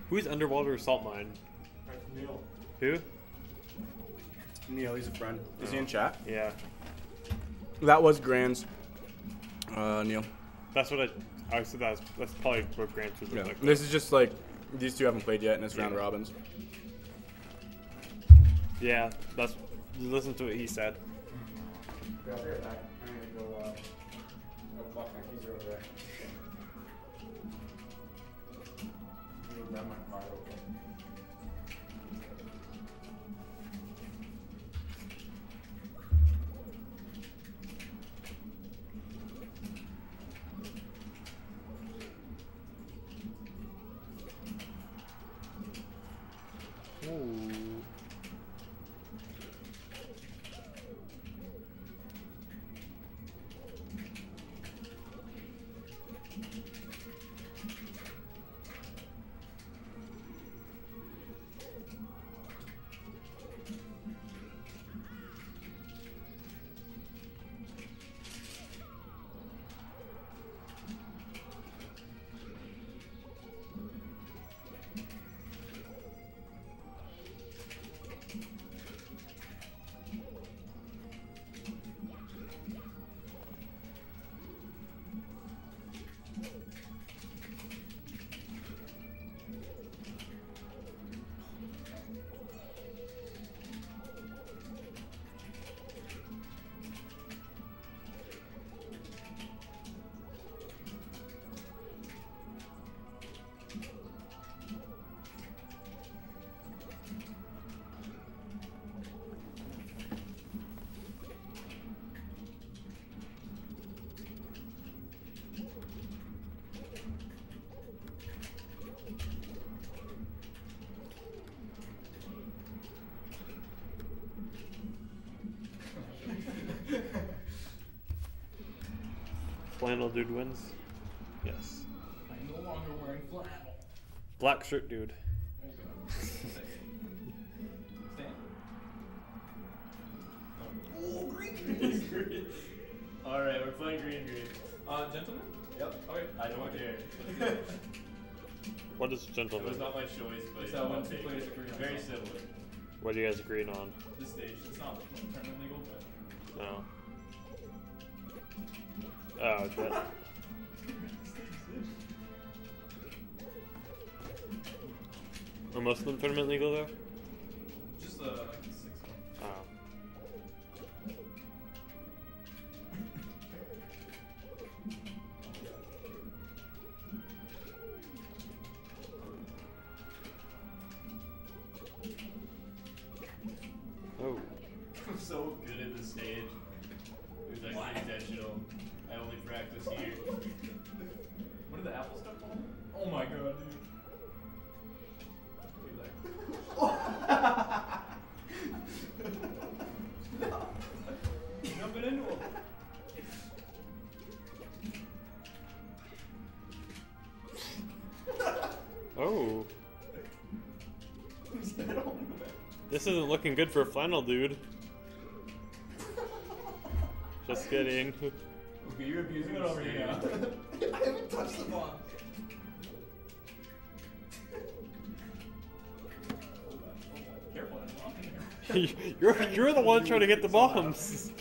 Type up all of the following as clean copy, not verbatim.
Who's underwater salt mine? That's Neil. Who? Neil, he's a friend. Is he in chat? Yeah. That was Grand's. Neil. That's what I said. That's probably what Grant's would look Yeah. like. This is just like these two haven't played yet, and it's round robins. Yeah, that's. Listen to what he said. Yeah, I'll be right back. I'm gonna go lock my keys over there. I'm gonna grab my car real quick. Ooh. Flannel dude wins. Yes. I'm no longer wearing flannel. Black shirt dude. There you go. Stand. Oh, green. Alright, we're playing green. Gentlemen? Yep. Okay. I don't care. What is It gentleman? was not my choice, but It's I'll when two take players it. agree on Very something. similar. What are you guys agreeing on? This stage, it's not tournament legal, but. No. Oh, shit. Are most of them tournament legal though? Just like the 6 one. Oh. Oh. I'm so good at this stage. It was actually intentional. I only practice here. What did the apple stuff fall? Oh my god, dude. Jumping into him. Oh. Who's that on the back? This isn't looking good for a flannel dude. Just kidding. Okay, you're abusing it over here now. I haven't touched the bomb. Careful, there's a bomb in there. you're the one trying to get the bombs.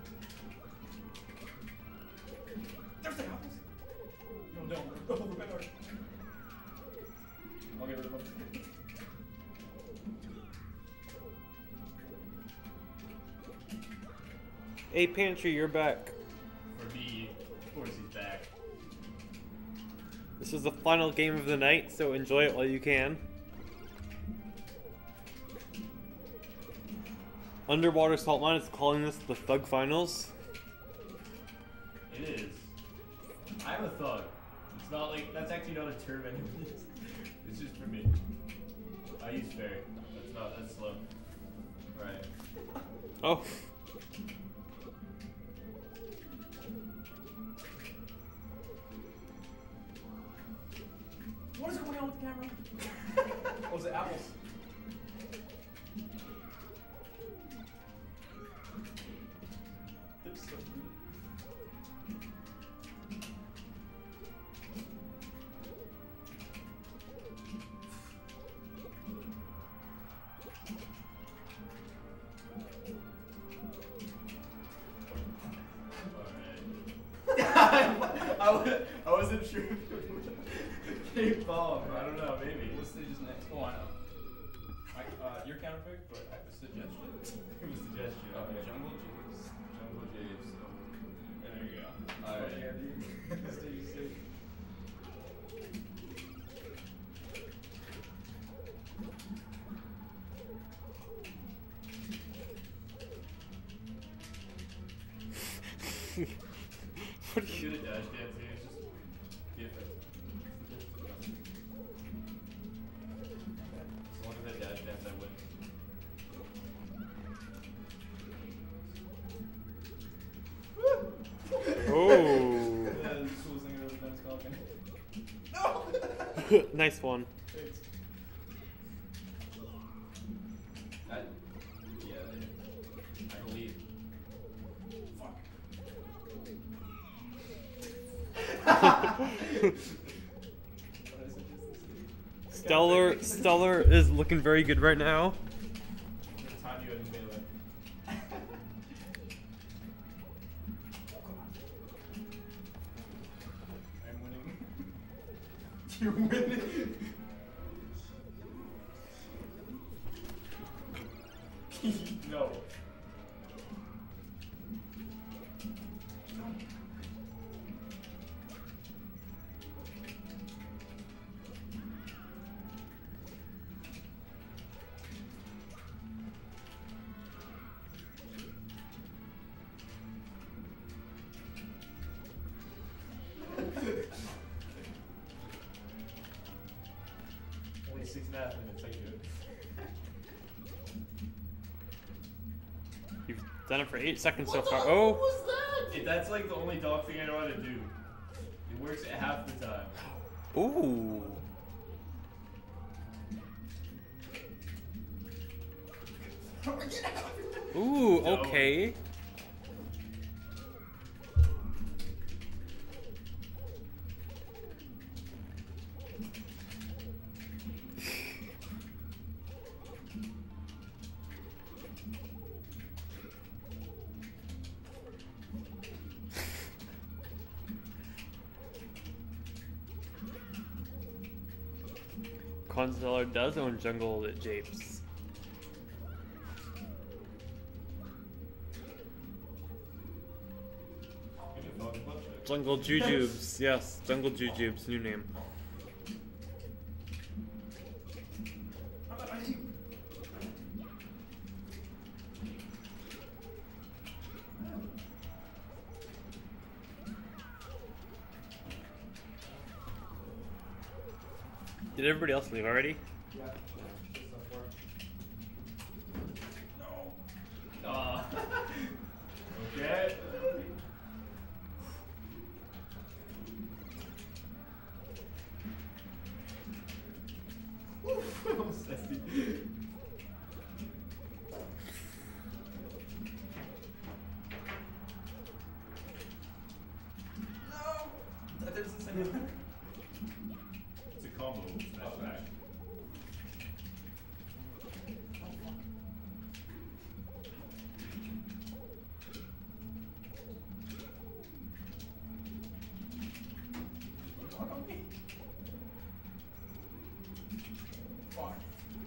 There's the apples. No, don't. Go over back. I'll get rid of them. Hey Pantry, you're back. For me, of course he's back. This is the final game of the night, so enjoy it while you can. Underwater Salt Mine is calling this the Thug Finals. It is. I'm a thug. It's not like, that's actually not a term anymore. It's just for me. I use fairy. That's slow. Right. Oh. What is going on with the camera? Oh, is it apples? They're so cute. I wasn't sure. Cape Bomb. I don't know. Maybe. What stage is next? Oh, I know. Your counterpick, but I have a suggestion. It was suggestion. Okay. Jungle Juice. Jungle James. There you go. Alright. Yeah, dude. Stage 6. What are Do you? the dash dance here. It's just different. As long as I dash dance, I win. Oh, Yeah, this was thinking it was Dennis Falcon. No! nice one. Thanks. Yeah, I believe. Stellar is looking very good right now. Time you in melee. I'm winning. You're winning. No. Only 6.5 minutes, I do it. You've done it for 8 seconds so far. Oh, was that? That's like the only dog thing I know how to do. It works half the time. ooh. Ooh, No. okay. Constellar does own Jungle at Japes. Give me a fucking butt check. Jungle Jujubes, yes, Jungle Jujubes, new name. Did everybody else leave already? Yeah. Just so far. Okay. That doesn't sound It's a combo. That's right. Fuck.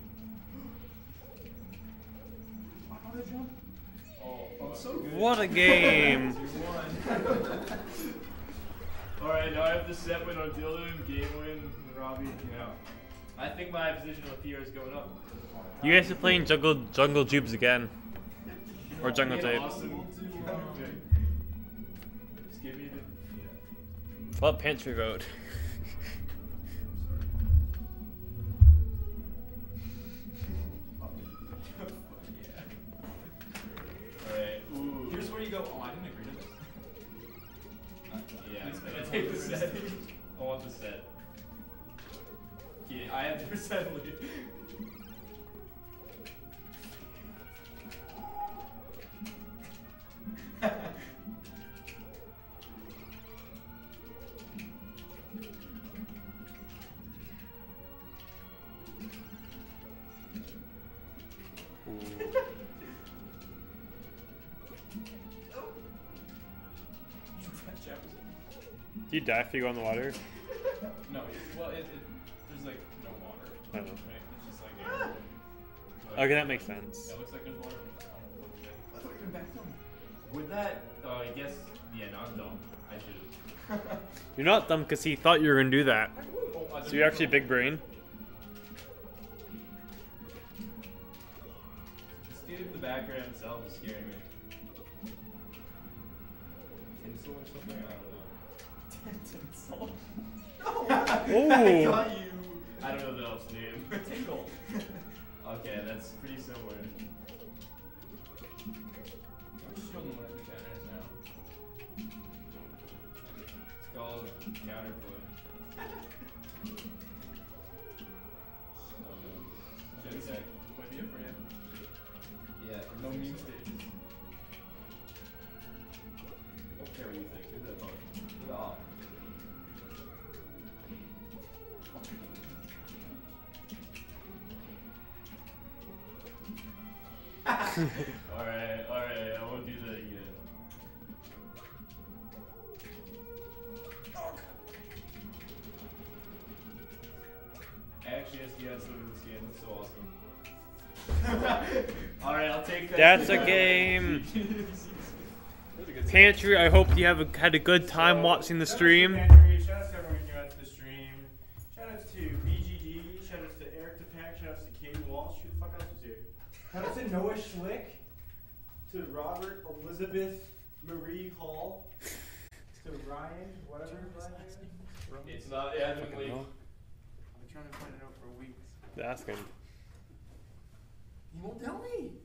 How did I jump? Oh, I'm so good. What a game! You won. Alright, now I have the set win on Dylan, game win on Robbie. Yeah. I think my position on the PR is going up. You guys are playing Jungle Jubes again. Or Jungle Be an Tape. awesome pick. Just give me the. What pantry vote? Alright, ooh. Here's where you go. Oh, I didn't agree to this. Yeah, Please I'm make gonna it take the more set. I want the set. Yeah, I have the percent lead. Do you die if you go in the water? No, well, there's like no water. Oh. Right? It's just like air. Okay, that makes sense. Yeah, it looks like there's water. I thought you were back down. Would that? I guess. Yeah, no, I'm dumb. I should. You're not dumb because he thought you were gonna do that. Oh, So you're actually big brain. This dude in the background himself is scaring me. Tinsel or something? I don't know. Tinsel. Oh. I got you. I don't know the elf's name. Tinkle. Okay, that's pretty similar. I'm just showing them what I think that is now. It's called counterplay. This might be it for you. Yeah. No meme stages. I don't care what you think. Look at that phone. Look at the op. Alright, I won't do that again. I actually SDI some of this game, that's so awesome. Alright, I'll take that. That's a game. Pantry, I hope you had a good time watching the stream. Shout out to everyone here at the stream. Shout outs to BGD. Shout outs to Eric DePack. Shout outs to Katie Walsh. Who the fuck else is here? Shout outs to Noah Schlick. To Robert Elizabeth Marie Hall. To Ryan, whatever his last name is. It's not Evan Lee. I've been trying to find it out for weeks. Ask him. He won't tell me.